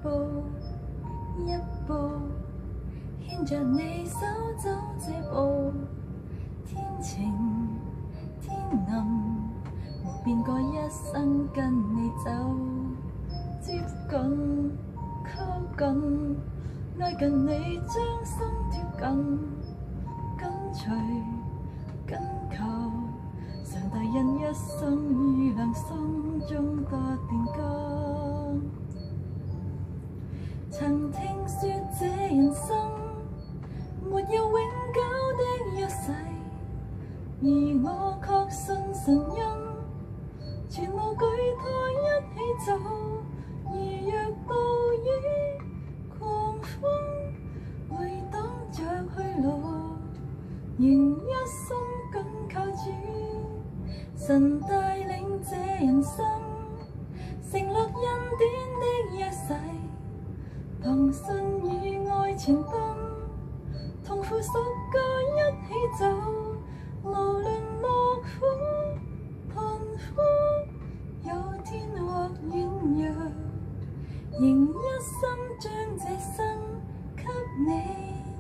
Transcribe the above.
步一步，牽着你手走這步，天晴天暗，沒變過一生跟你走，接近靠近，挨近你將心貼近，跟隨跟求，上帝因一生預量心中多電光。曾聽說這人生沒有永久的約誓，而我確信神恩，全路舉他一起走。而若暴雨狂風回擋着去路，仍一心緊靠主，神帶領這人生，承諾恩典的約誓。憑信與愛前奔，同負十架一起走，無論樂苦貧苦，有天或軟弱，仍一心將這生給你。